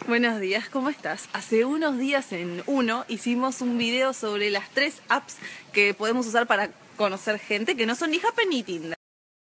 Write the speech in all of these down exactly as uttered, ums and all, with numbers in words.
Buenos días, ¿cómo estás? Hace unos días en Uno hicimos un video sobre las tres apps que podemos usar para conocer gente que no son ni Happn ni Tinder.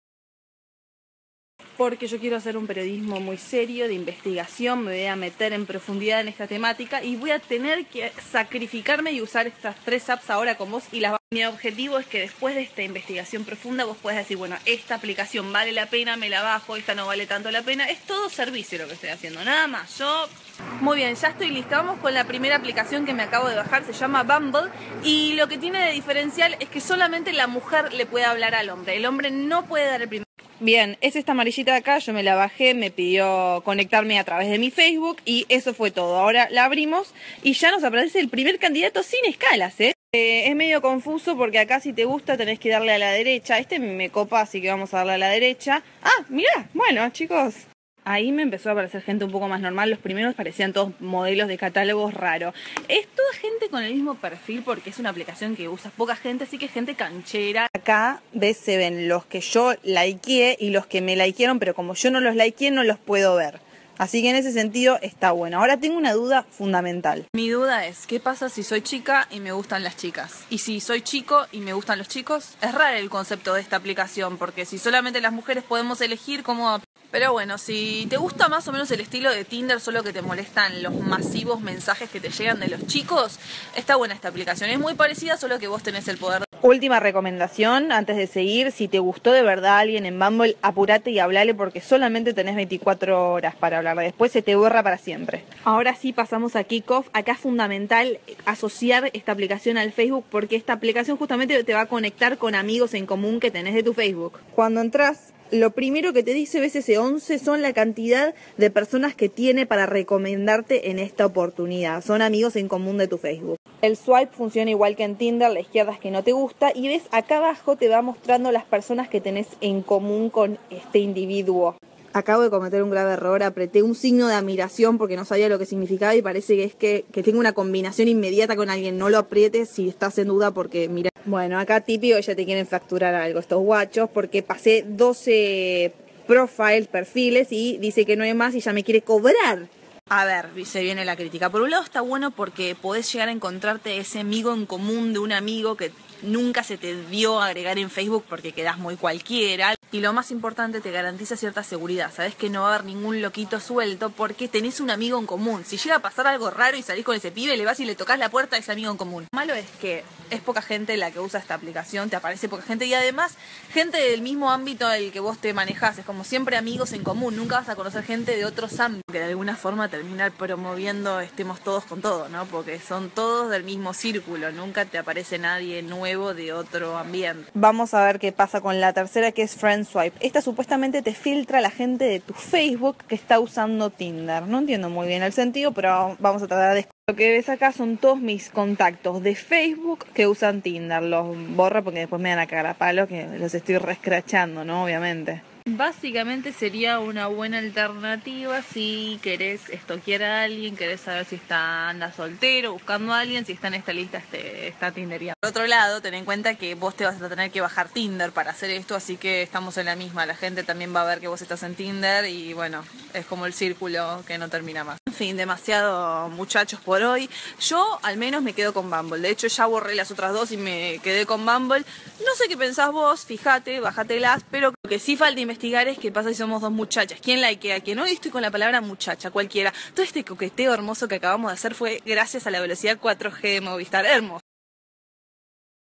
Porque yo quiero hacer un periodismo muy serio, de investigación, me voy a meter en profundidad en esta temática y voy a tener que sacrificarme y usar estas tres apps ahora con vos y las. Mi objetivo es que después de esta investigación profunda vos puedas decir, bueno, esta aplicación vale la pena, me la bajo, esta no vale tanto la pena. Es todo servicio lo que estoy haciendo, nada más. Yo... Muy bien, ya estoy lista. Vamos con la primera aplicación que me acabo de bajar, se llama Bumble. Y lo que tiene de diferencial es que solamente la mujer le puede hablar al hombre. El hombre no puede dar el primer... Bien, es esta amarillita de acá, yo me la bajé, me pidió conectarme a través de mi Facebook y eso fue todo. Ahora la abrimos y ya nos aparece el primer candidato sin escalas, ¿eh? Eh, es medio confuso porque acá si te gusta tenés que darle a la derecha. Este me copa, así que vamos a darle a la derecha. Ah, mirá, bueno chicos. Ahí me empezó a aparecer gente un poco más normal. Los primeros parecían todos modelos de catálogos raros. Es toda gente con el mismo perfil porque es una aplicación que usa poca gente, así que es gente canchera. Acá ves, se ven los que yo likeé y los que me likearon, pero como yo no los likeé no los puedo ver. Así que en ese sentido está bueno. Ahora tengo una duda fundamental. Mi duda es, ¿qué pasa si soy chica y me gustan las chicas? Y si soy chico y me gustan los chicos, es raro el concepto de esta aplicación, porque si solamente las mujeres podemos elegir cómo... Pero bueno, si te gusta más o menos el estilo de Tinder, solo que te molestan los masivos mensajes que te llegan de los chicos, está buena esta aplicación. Es muy parecida, solo que vos tenés el poder. Última recomendación, antes de seguir, si te gustó de verdad alguien en Bumble, apurate y hablale porque solamente tenés veinticuatro horas para hablar. Después se te borra para siempre. Ahora sí pasamos a Kickoff. Acá es fundamental asociar esta aplicación al Facebook porque esta aplicación justamente te va a conectar con amigos en común que tenés de tu Facebook. Cuando entras, lo primero que te dice B C C once son la cantidad de personas que tiene para recomendarte en esta oportunidad. Son amigos en común de tu Facebook. El swipe funciona igual que en Tinder, la izquierda es que no te gusta y ves acá abajo te va mostrando las personas que tenés en común con este individuo. Acabo de cometer un grave error, apreté un signo de admiración porque no sabía lo que significaba y parece que es que, que tengo una combinación inmediata con alguien. No lo aprietes si estás en duda porque mira. Bueno, acá típico ya te quieren facturar algo estos guachos porque pasé doce profiles, perfiles y dice que no hay más y ya me quiere cobrar. A ver, se viene la crítica. Por un lado está bueno porque podés llegar a encontrarte ese amigo en común de un amigo que nunca se te vio agregar en Facebook porque quedás muy cualquiera. Y lo más importante, te garantiza cierta seguridad. Sabés que no va a haber ningún loquito suelto porque tenés un amigo en común. Si llega a pasar algo raro y salís con ese pibe, le vas y le tocas la puerta a ese amigo en común. Lo malo es que es poca gente la que usa esta aplicación, te aparece poca gente y además gente del mismo ámbito al que vos te manejás. Es como siempre amigos en común, nunca vas a conocer gente de otros ámbitos que de alguna forma terminar promoviendo estemos todos con todo, ¿no? Porque son todos del mismo círculo, nunca te aparece nadie nuevo de otro ambiente. Vamos a ver qué pasa con la tercera, que es Friend Swipe. Esta supuestamente te filtra la gente de tu Facebook que está usando Tinder. No entiendo muy bien el sentido, pero vamos a tratar de... Lo que ves acá son todos mis contactos de Facebook que usan Tinder. Los borro porque después me dan a cagar a palo que los estoy rescrachando, ¿no? Obviamente. Básicamente sería una buena alternativa si querés estoquear a alguien, querés saber si está anda soltero, buscando a alguien, si está en esta lista este, está tinderiano. Por otro lado, ten en cuenta que vos te vas a tener que bajar Tinder para hacer esto, así que estamos en la misma. La gente también va a ver que vos estás en Tinder y bueno, es como el círculo que no termina más. En fin, demasiado muchachos por hoy. Yo al menos me quedo con Bumble. De hecho ya borré las otras dos y me quedé con Bumble. No sé qué pensás vos, fíjate, bájatelas, pero lo que sí falta investigar es qué pasa si somos dos muchachas. ¿Quién likea? ¿Quién? Hoy estoy con la palabra muchacha, cualquiera. Todo este coqueteo hermoso que acabamos de hacer fue gracias a la velocidad cuatro G de Movistar. Hermoso.